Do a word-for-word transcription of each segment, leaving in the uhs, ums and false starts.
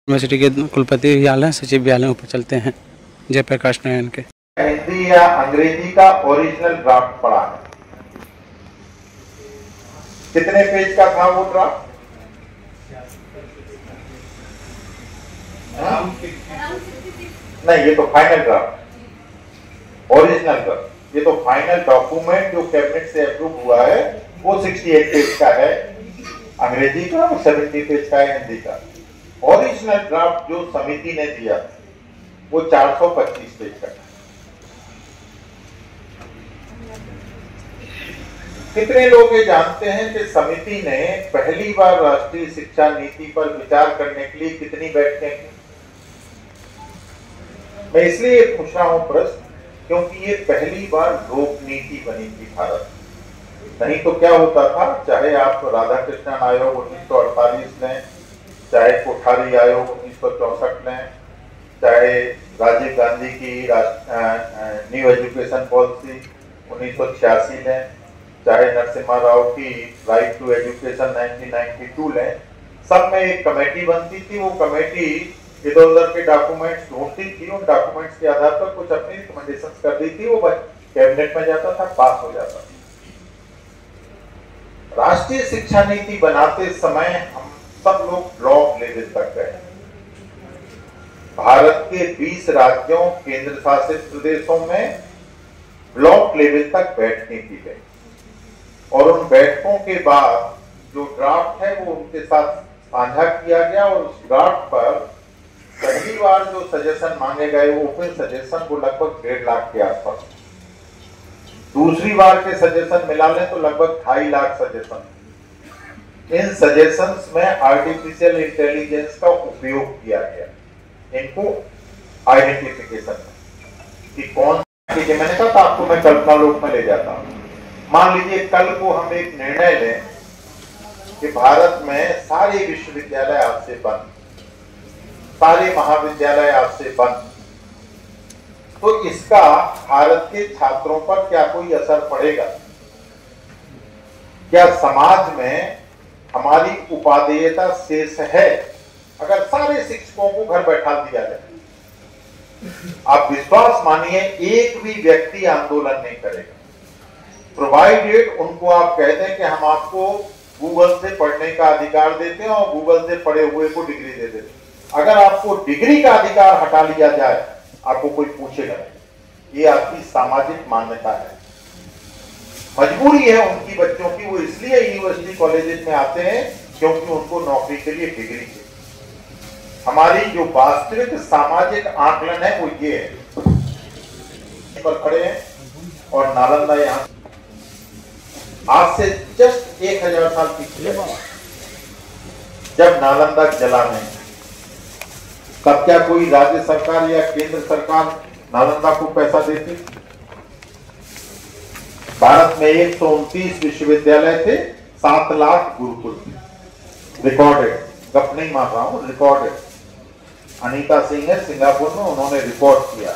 University के कुलपति याल हैं, सचिव याल हैं, ऊपर चलते हैं जयप्रकाश नारायण के। हिंदी या अंग्रेजी का ओरिजिनल ड्राफ्ट पढ़ा है। कितने पेज का था वो ड्राफ्ट? नहीं, ये तो फाइनल ड्राफ्ट, ओरिजिनल का। ये तो फाइनल डॉक्यूमेंट जो कैबिनेट से अप्रूव हुआ है वो अड़सठ पेज का है अंग्रेजी का और सत्तर पेज का है हिंदी का। ओरिजिनल ड्राफ्ट जो समिति ने दिया वो चार सौ पच्चीस पेज का। कितने लोग ये जानते हैं कि समिति ने पहली बार राष्ट्रीय शिक्षा नीति पर विचार करने के लिए कितनी बैठकें की? मैं इसलिए पूछ रहा हूं प्रश्न क्योंकि ये पहली बार लोक नीति बनी थी भारत। नहीं तो क्या होता था, चाहे आप राधाकृष्णन आयोग उन्नीस सौ अड़तालीस लें, चाहे कोठारी आयोग उन्नीस सौ चौसठ लें, चाहे राजीव गांधी की न्यू एजुकेशन पॉलिसी उन्नीस सौ छियासी लें, चाहे नरसिम्हा राव की राइट टू एजुकेशन उन्नीस सौ बानवे लें, सब में एक कमेटी बनती थी। वो कमेटी इधर उधर के डॉक्यूमेंट्स ढूंढती थी, उन डॉक्यूमेंट्स के आधार पर कुछ अपनी रिकमेंडेशंस कर दी थी, वो कैबिनेट में जाता था, पास हो जाता था। राष्ट्रीय शिक्षा नीति बनाते समय हम सब लोग ब्लॉक लेवल तक गए। भारत के बीस राज्यों केंद्र शासित प्रदेशों में ब्लॉक लेवल तक बैठकें की गई और उन बैठकों के बाद जो ड्राफ्ट है वो उनके साथ साझा किया गया और उस ड्राफ्ट पर पहली बार जो सजेशन मांगे गए वो ओपन सजेशन वो लगभग डेढ़ लाख के आसपास। दूसरी बार के सजेशन मिला लें तो लगभग ढाई लाख सजेशन। इन सजेशंस में आर्टिफिशियल इंटेलिजेंस का उपयोग किया गया इनको आइडेंटिफिकेशन में कि कौन कि मैंने कहा था आपको मैं कल्पना लोक में ले जाता हूं। मान लीजिए कल को हम एक निर्णय लें कि भारत में सारे विश्वविद्यालय आज से बंद, सारे महाविद्यालय आज से बंद, तो इसका भारत के छात्रों पर क्या कोई असर पड़ेगा? क्या समाज में हमारी उपादेयता शेष है अगर सारे शिक्षकों को घर बैठा दिया जाए? आप विश्वास मानिए एक भी व्यक्ति आंदोलन नहीं करेगा, प्रोवाइडेड उनको आप कह दें कि हम आपको गूगल से पढ़ने का अधिकार देते हैं और गूगल से पढ़े हुए को डिग्री दे देते हैं। अगर आपको डिग्री का अधिकार हटा लिया जाए आपको कोई पूछेगा नहीं। ये आपकी सामाजिक मान्यता है, मजबूरी है उनकी बच्चों की। वो इसलिए यूनिवर्सिटी कॉलेजेस में आते हैं क्योंकि उनको नौकरी के लिए डिग्री चाहिए। हमारी जो वास्तविक सामाजिक आकलन है वो ये है। पर खड़े हैं और नालंदा यहाँ आज से जस्ट एक हजार साल पीछे जब नालंदा जला नहीं, तब क्या कोई राज्य सरकार या केंद्र सरकार नालंदा को पैसा देती? भारत में एक सौ उनतीस विश्वविद्यालय थे, सात लाख गुरुकुल थे। रिकॉर्डेड, गप नहीं मार रहा हूं, रिकॉर्डेड। अनीता सिंह है सिंगापुर में, उन्होंने रिकॉर्ड किया।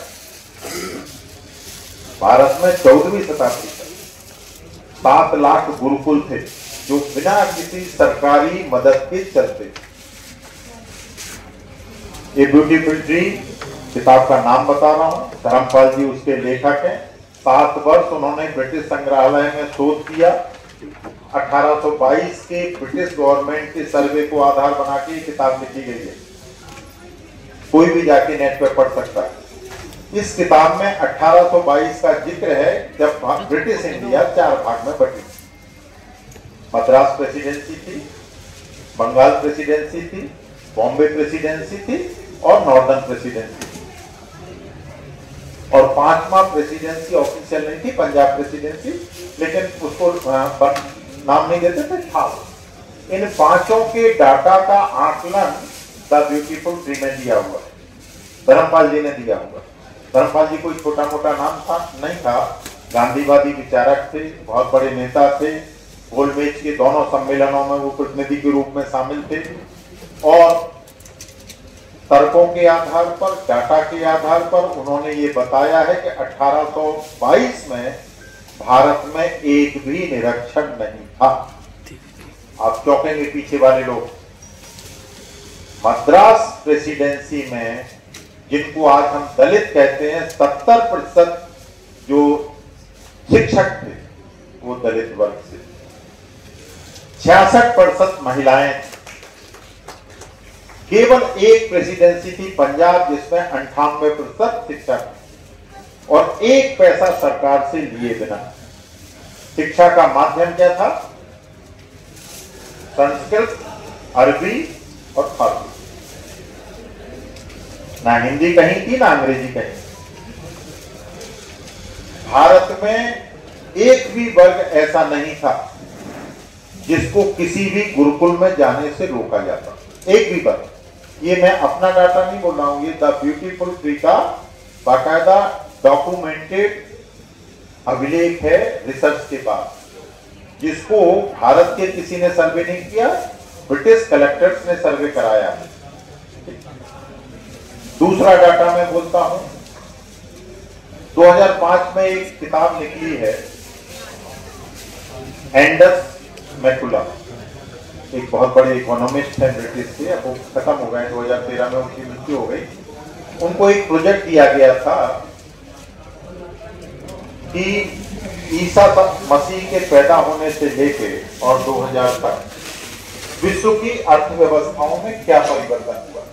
भारत में चौदहवीं शताब्दी तक सात लाख गुरुकुल थे जो बिना किसी सरकारी मदद के चलते थे। ये ब्यूटीफुल ड्रीम किताब का नाम बता रहा हूं, धर्मपाल जी उसके लेखक हैं। सात वर्ष उन्होंने ब्रिटिश संग्रहालय में शोध किया। अठारह सौ बाईस के ब्रिटिश गवर्नमेंट के सर्वे को आधार बना के किताब लिखी गई है, कोई भी जाके नेट पर पढ़ सकता है। इस किताब में अठारह सौ बाईस का जिक्र है जब ब्रिटिश इंडिया चार भाग में बटी। मद्रास प्रेसिडेंसी थी, बंगाल प्रेसिडेंसी थी, बॉम्बे प्रेसिडेंसी थी और नॉर्दर्न प्रेसिडेंसी थी। और पांचवा प्रेसिडेंसी ऑफिशियल नहीं थी, पंजाब प्रेसिडेंसी, लेकिन उसको नाम नहीं देते थे, था। इन पांचों के डाटा का आकलन द ब्यूटीफुल ड्रीम में दिया हुआ है, धर्मपाल जी ने दिया हुआ। धर्मपाल जी कोई छोटा मोटा नाम था नहीं था, गांधीवादी विचारक थे, बहुत बड़े नेता थे। गोलमेज के दोनों सम्मेलनों में वो प्रतिनिधि के रूप में शामिल थे और तर्कों के आधार पर, डाटा के आधार पर उन्होंने ये बताया है कि अठारह सौ बाईस में भारत में एक भी निरक्षर नहीं था। आप चौंकेंगे पीछे वाले लोग, मद्रास प्रेसिडेंसी में जिनको आज हम दलित कहते हैं, सत्तर प्रतिशत जो शिक्षक थे वो दलित वर्ग से, छियासठ प्रतिशत महिलाएं। केवल एक प्रेसिडेंसी थी पंजाब जिसमें अंठानवे प्रतिशत शिक्षक और एक पैसा सरकार से लिए बिना। शिक्षा का माध्यम क्या था? संस्कृत, अरबी और फारसी। ना हिंदी कहीं थी ना अंग्रेजी कहीं। भारत में एक भी वर्ग ऐसा नहीं था जिसको किसी भी गुरुकुल में जाने से रोका जाता, एक भी वर्ग। ये मैं अपना डाटा नहीं बोल रहा हूं, ये द ब्यूटीफुल ट्री का बाकायदा डॉक्यूमेंटेड अभिलेख है रिसर्च के बाद, जिसको भारत के किसी ने सर्वे नहीं किया, ब्रिटिश कलेक्टर्स ने सर्वे कराया है। दूसरा डाटा मैं बोलता हूं, दो हज़ार पाँच में एक किताब निकली है, एंडस मैकुलम, एक बहुत बड़े इकोनॉमिस्ट है ब्रिटिश के, अब वो खत्म हो गए, दो हज़ार तेरह में उनकी मृत्यु हो गई। उनको एक प्रोजेक्ट दिया गया था कि ईसा मसीह के पैदा होने से लेके और दो हज़ार तक विश्व की अर्थव्यवस्थाओं में क्या परिवर्तन हुआ।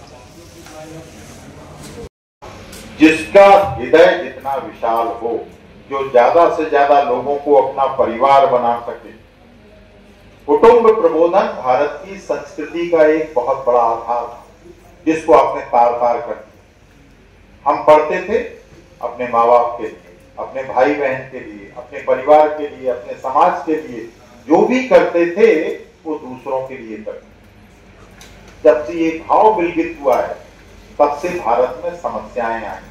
जिसका हृदय जितना विशाल हो, जो ज्यादा से ज्यादा लोगों को अपना परिवार बना सके। कुटुंब प्रबोधन भारत की संस्कृति का एक बहुत बड़ा आधार जिसको आपने तार तार कर दिया। हम पढ़ते थे अपने माँ बाप के लिए, अपने भाई बहन के लिए, अपने परिवार के लिए, अपने समाज के लिए, जो भी करते थे वो दूसरों के लिए करते। जब से ये भाव विलगित हुआ है तब से भारत में समस्याएं आई,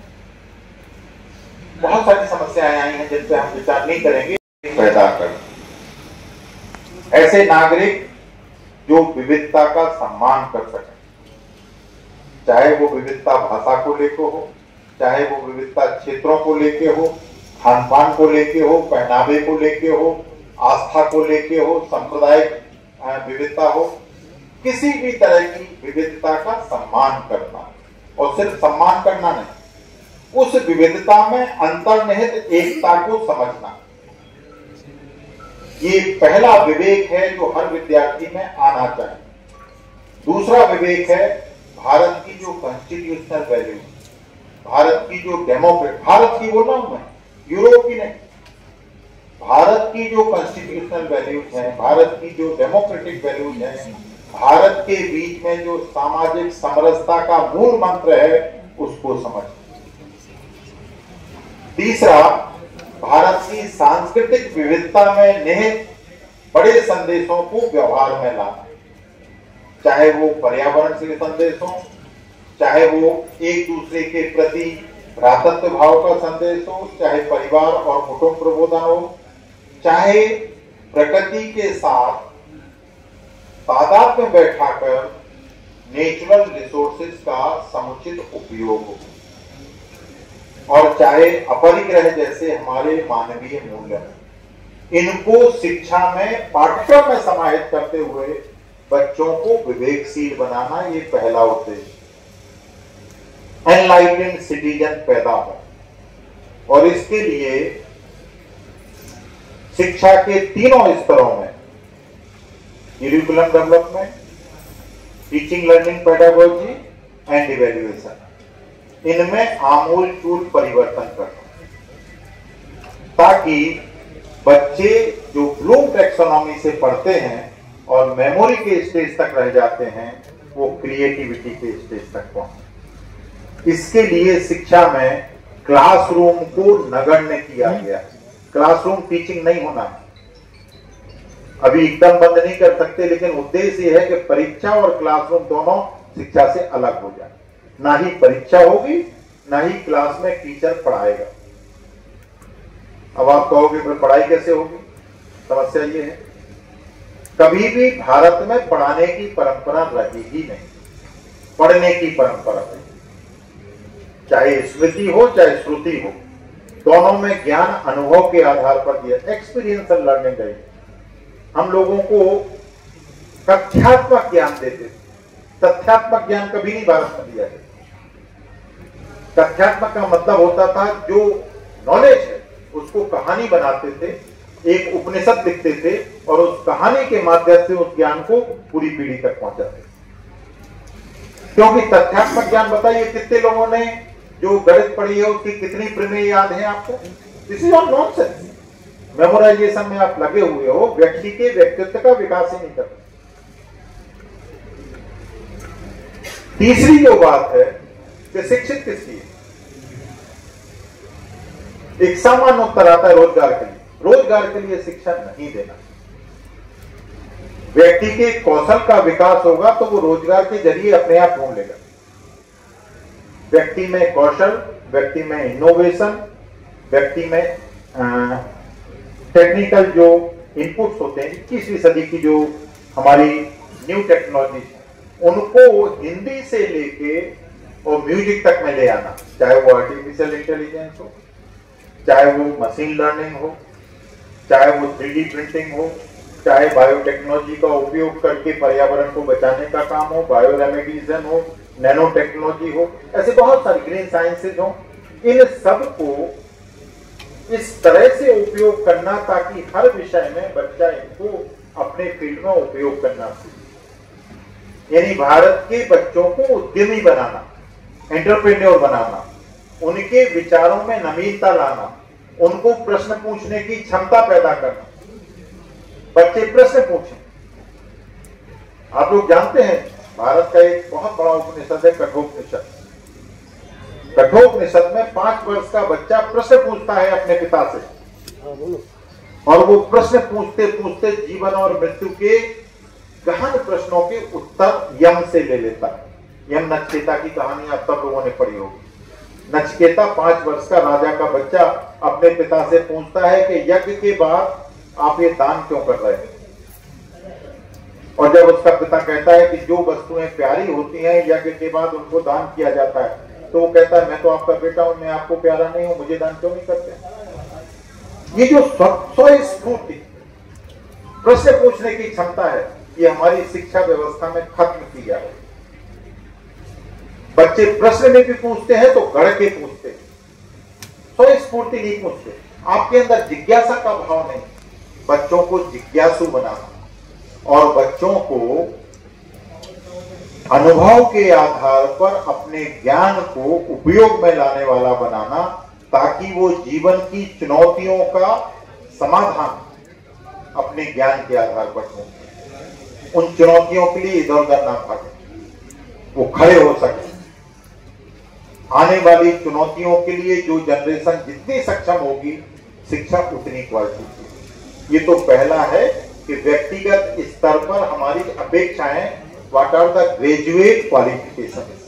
बहुत सारी समस्याएं आई हैं जिन पे हम विचार नहीं करेंगे। पैदा कर ऐसे नागरिक जो विविधता का सम्मान कर सकें, चाहे वो विविधता भाषा को लेकर हो, चाहे वो विविधता क्षेत्रों को लेके हो, खान पान को लेके हो, पहनावे को लेके हो, आस्था को लेके हो, सांप्रदायिक विविधता हो, किसी भी तरह की विविधता का सम्मान करना। और सिर्फ सम्मान करना नहीं, उस विविधता में अंतर्निहित एकता को समझना, ये पहला विवेक है जो हर विद्यार्थी में आना चाहिए। दूसरा विवेक है भारत की जो कॉन्स्टिट्यूशनल वैल्यू, भारत की जो डेमोक्रेट, भारत की बोल रहा हूं मैं, यूरोप की नहीं, भारत की जो कॉन्स्टिट्यूशनल वैल्यूज हैं, भारत की जो डेमोक्रेटिक वैल्यूज हैं, भारत के बीच में जो सामाजिक समरसता का मूल मंत्र है उसको समझ। तीसरा, भारत की सांस्कृतिक विविधता में निहित बड़े संदेशों को व्यवहार में लाना, चाहे वो पर्यावरण से संदेश हो, चाहे वो एक दूसरे के प्रति भ्रातृत्व भाव का संदेश हो, चाहे परिवार और कुटुंब प्रबोधन हो, चाहे प्रकृति के साथ तादाद में बैठाकर नेचुरल रिसोर्सेज का समुचित उपयोग हो, और चाहे अपरिग्रह जैसे हमारे मानवीय मूल्य, इनको शिक्षा में पाठ्यक्रम में समाहित करते हुए बच्चों को विवेकशील बनाना, ये पहला उद्देश्य। एनलाइटेंड सिटीजन पैदा हो, और इसके लिए शिक्षा के तीनों स्तरों में, curriculum development, teaching learning pedagogy and evaluation, इनमें आमूल चूल परिवर्तन करना, ताकि बच्चे जो ब्लूम टैक्सोनॉमी से पढ़ते हैं और मेमोरी के स्टेज तक रह जाते हैं, वो क्रिएटिविटी के स्टेज तक पहुंचे। इसके लिए शिक्षा में क्लासरूम को नगण्य किया गया। क्लासरूम टीचिंग नहीं होना, अभी एकदम बंद नहीं कर सकते, लेकिन उद्देश्य यह है कि परीक्षा और क्लासरूम दोनों शिक्षा से अलग हो जाए। ना ही परीक्षा होगी, ना ही क्लास में टीचर पढ़ाएगा। अब आप कहोगे फिर पढ़ाई कैसे होगी? समस्या ये है, कभी भी भारत में पढ़ाने की परंपरा रही ही नहीं, पढ़ने की परंपरा रही, चाहे स्मृति हो चाहे श्रुति हो, दोनों में ज्ञान अनुभव के आधार पर दिया, एक्सपीरियंशियल लर्निंग है। हम लोगों को कथ्यात्मक ज्ञान देते थे, तथ्यात्मक ज्ञान कभी नहीं भारत में दिया गया। तथ्यात्मक का मतलब होता था जो नॉलेज है उसको कहानी बनाते थे, एक उपनिषद लिखते थे और उस कहानी के माध्यम से उस ज्ञान को पूरी पीढ़ी तक पहुंचाते थे। क्योंकि तथ्यात्मक ज्ञान, बताइए कितने लोगों ने जो गणित पढ़ी है उसकी कितनी प्रमेय याद है आपको? This is all nonsense. Memorisation में आप लगे हुए हो, व्यक्ति के व्यक्तित्व का विकास ही नहीं करते। तीसरी जो बात है कि शिक्षित किसकी है? एक सामान्य उत्तर आता है रोजगार के लिए। रोजगार के लिए शिक्षा नहीं देना। व्यक्ति के कौशल का विकास होगा तो वो रोजगार के जरिए अपने आप ढूंढ लेगा। व्यक्ति में कौशल, व्यक्ति में इनोवेशन, व्यक्ति में टेक्निकल जो इनपुट्स होते हैं, इक्कीसवीं सदी की जो हमारी न्यू टेक्नोलॉजी, उनको हिंदी से लेके और म्यूजिक तक में ले आना, चाहे वो आर्टिफिशियल इंटेलिजेंस हो, चाहे वो मशीन लर्निंग हो, चाहे वो थ्री डी प्रिंटिंग हो, चाहे बायोटेक्नोलॉजी का उपयोग करके पर्यावरण को बचाने का काम हो, बायो रेमेडिएशन हो, नैनो टेक्नोलॉजी हो, ऐसे बहुत सारी ग्रीन साइंसेज हो। इन सब को इस तरह से उपयोग करना ताकि हर विषय में बच्चा इनको अपने फील्ड में उपयोग करना सीखे। यानी भारत के बच्चों को उद्यमी बनाना, एंटरप्रेन्योर बनाना, उनके विचारों में नवीनता लाना, उनको प्रश्न पूछने की क्षमता पैदा करना। बच्चे प्रश्न पूछें। आप लोग जानते हैं भारत का एक बहुत बड़ा उपनिषद है कठोपनिषद। कठोपनिषद में पांच वर्ष का बच्चा प्रश्न पूछता है अपने पिता से, और वो प्रश्न पूछते पूछते जीवन और मृत्यु के गहन प्रश्नों के उत्तर यम से ले लेता है। यम नचिकेता की कहानी आप सब लोगों ने पढ़ी होगी। नचिकेता पांच वर्ष का राजा का बच्चा अपने पिता से पूछता है कि यज्ञ के बाद आप ये दान क्यों कर रहे हैं? और जब उसका पिता कहता है कि जो वस्तुएं प्यारी होती हैं यज्ञ के बाद उनको दान किया जाता है, तो वो कहता है मैं तो आपका बेटा हूं, मैं आपको प्यारा नहीं हूं, मुझे दान क्यों नहीं करते? ये जो स्वस्फूर्ति प्रश्न पूछने की क्षमता है, ये हमारी शिक्षा व्यवस्था में खत्म की जा रही है। बच्चे प्रश्न में भी पूछते हैं तो गढ़ के पूछते हैं, स्वस्फूर्ति नहीं पूछते। आपके अंदर जिज्ञासा का भाव नहीं। बच्चों को जिज्ञासु बनाना और बच्चों को अनुभव के आधार पर अपने ज्ञान को उपयोग में लाने वाला बनाना, ताकि वो जीवन की चुनौतियों का समाधान अपने ज्ञान के आधार पर ढूंढे। उन चुनौतियों के लिए इधर उधर ना भागे, वो खड़े हो सके। आने वाली चुनौतियों के लिए जो जनरेशन जितनी सक्षम होगी, शिक्षा उतनी क्वालिटी। ये तो पहला है कि व्यक्तिगत स्तर पर हमारी अपेक्षाएं, what are the graduate qualification.